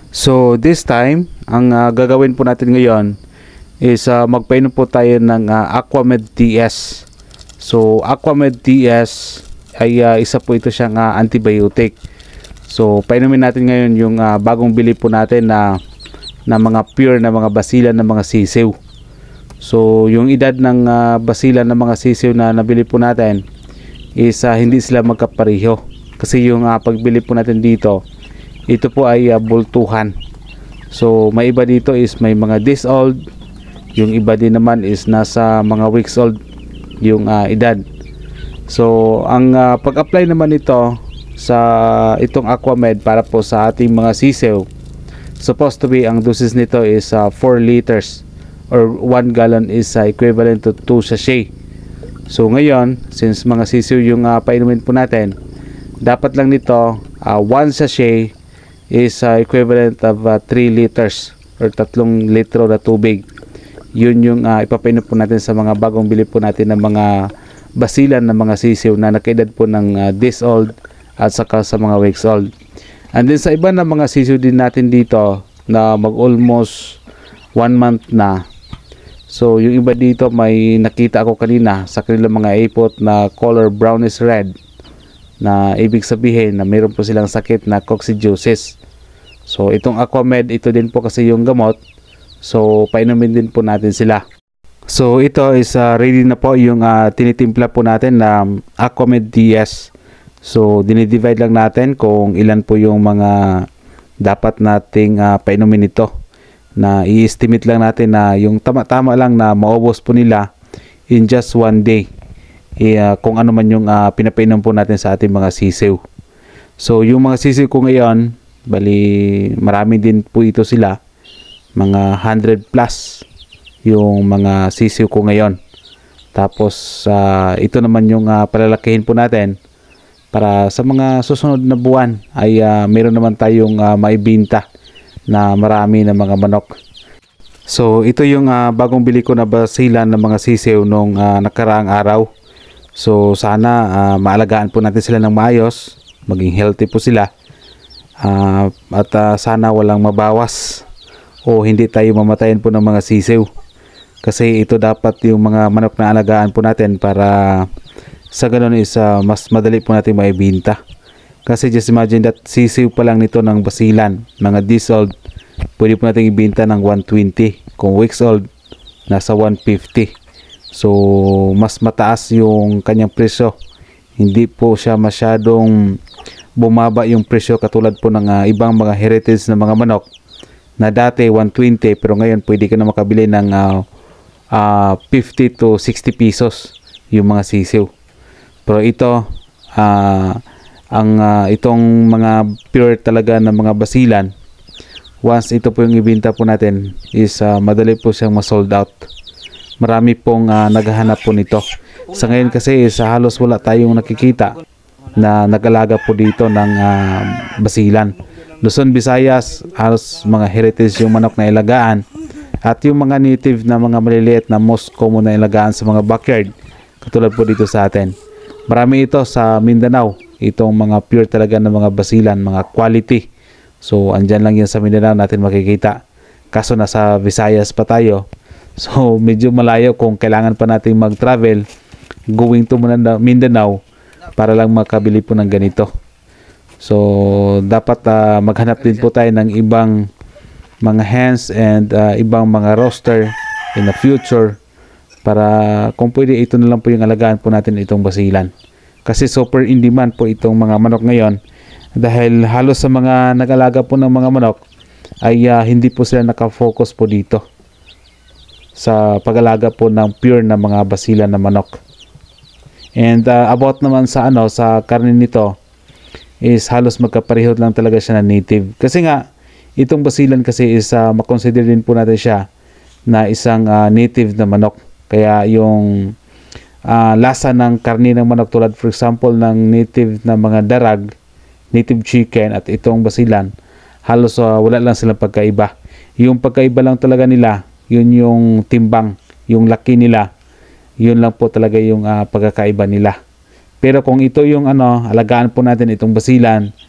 So this time, ang gagawin po natin ngayon is magpainom po tayo ng Aquamed DS. So Aquamed DS ay isa po ito siyang antibiotic. So painumin natin ngayon yung bagong bili po natin na mga pure na mga basilan ng mga sisiw. So yung edad ng basilan ng mga sisiw na nabili po natin is hindi sila magkapareho. Kasi yung pagbili po natin dito, ito po ay bultuhan. So may iba dito is may mga days old, yung iba din naman is nasa mga weeks old yung edad. So ang pag-apply naman ito sa itong Aquamed para po sa ating mga sisiw, supposed to be ang doses nito is 4 liters or 1 gallon is equivalent to 2 sachet. So ngayon, since mga sisiw yung painumin po natin, dapat lang nito 1 sachet is equivalent of 3 liters or 3 litro na tubig. Yun yung ipapainom po natin sa mga bagong bili po natin ng mga basilan ng mga sisiw na nakaedad po ng days old at saka sa mga weeks old. And then sa iba na mga sisiw din natin dito na mag almost 1 month na. So yung iba dito may nakita ako kanina sa kanilang mga ipot na color brownish red, na ibig sabihin na mayroon po silang sakit na coccidiosis. So itong Aquamed, ito din po kasi yung gamot. So painumin din po natin sila. So ito is ready na po yung tinitimpla po natin na Aquamed DS. So dinidivide lang natin kung ilan po yung mga dapat nating painumin ito. Na i-estimate lang natin na yung tama-tama lang na maubos po nila in just 1 day. Kung ano man yung pinapainom po natin sa ating mga sisiw. So yung mga sisiw ko ngayon, bali marami din po ito sila, mga 100 plus yung mga sisiw ko ngayon. Tapos ito naman yung palalakihin po natin para sa mga susunod na buwan ay meron naman tayong maibinta na marami na mga manok. So ito yung bagong bili ko na basilan ng mga sisiw nung nakaraang araw. So sana maalagaan po natin sila ng maayos, maging healthy po sila, at sana walang mabawas o hindi tayo mamatayin po ng mga sisiw. Kasi ito dapat yung mga manok na alagaan po natin para sa ganun is mas madali po natin maibinta. Kasi just imagine that sisiw pa lang nito ng basilan, mga days old, pwede po natin ibinta ng 120. Kung weeks old, nasa 150. So mas mataas yung kanyang presyo. Hindi po siya masyadong bumaba yung presyo katulad po ng ibang mga heritage na mga manok na dati 120 pero ngayon pwede ka na makabili ng 50 to 60 pesos yung mga sisiw. Pero ito itong mga pure talaga na mga basilan, once ito po yung ibenta po natin is madali po siyang ma-sold out. Marami pong naghahanap po nito. Sa ngayon kasi is halos wala tayong nakikita na nag-alaga po dito ng basilan. Luzon, Visayas, halos mga heritage yung manok na ilagaan, at yung mga native na mga maliliit na most common na ilagaan sa mga backyard katulad po dito sa atin. Marami ito sa Mindanao, itong mga pure talaga na mga basilan, mga quality. So andyan lang yan sa Mindanao natin makikita. Kaso nasa Visayas pa tayo, so medyo malayo kung kailangan pa natin mag-travel going to Mindanao para lang makabili po ng ganito. So dapat maghanap din po tayo ng ibang mga hens and ibang mga roster in the future para kung pwede ito na lang po yung alagaan po natin itong basilan. Kasi super in demand po itong mga manok ngayon dahil halos sa mga nag-alaga po ng mga manok ay hindi po sila nakafocus po dito sa pag-alaga po ng pure na mga basilan na manok. And about naman sa sa karne nito is halos magkapareho lang talaga siya na native. Kasi nga itong basilan kasi is makonsider din po natin siya na isang native na manok. Kaya yung lasa ng karne ng manok tulad for example ng native na mga darag, native chicken at itong basilan, halos wala lang silang pagkaiba. Yung pagkaiba lang talaga nila, yun yung timbang, yung laki nila, yun lang po talaga yung pagkakaiba nila. Pero kung ito yung alagaan po natin itong basilan,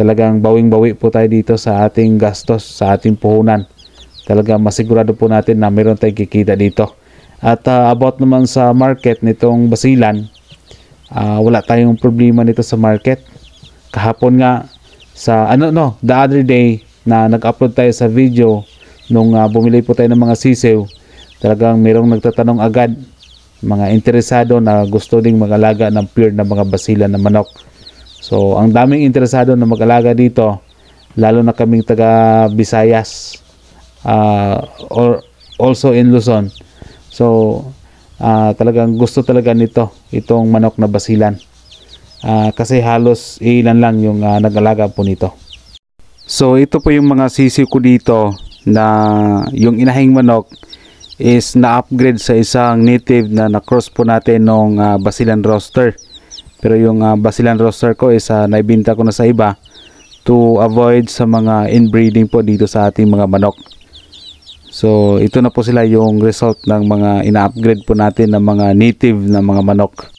talagang bawing-bawi po tayo dito sa ating gastos, sa ating puhunan. Talagang masigurado po natin na meron tayong kikita dito. At about naman sa market nitong basilan, wala tayong problema nito sa market. Kahapon nga sa the other day na nag-upload tayo sa video nung bumili po tayo ng mga sisiw, talagang merong nagtatanong agad, mga interesado na gusto ding mag-alaga ng pure na mga basilan na manok. So ang daming interesado na mag-alaga dito, lalo na kaming taga Visayas, or also in Luzon. So talagang gusto talaga nito itong manok na basilan, kasi halos ilan lang yung nag-alaga po nito. So ito po yung mga sisiw ko dito na yung inahing manok is na-upgrade sa isang native na na-cross po natin nung basilan roster. Pero yung basilan roster ko is naibinta ko na sa iba to avoid sa mga inbreeding po dito sa ating mga manok. So ito na po sila yung result ng mga ina-upgrade po natin ng mga native na mga manok.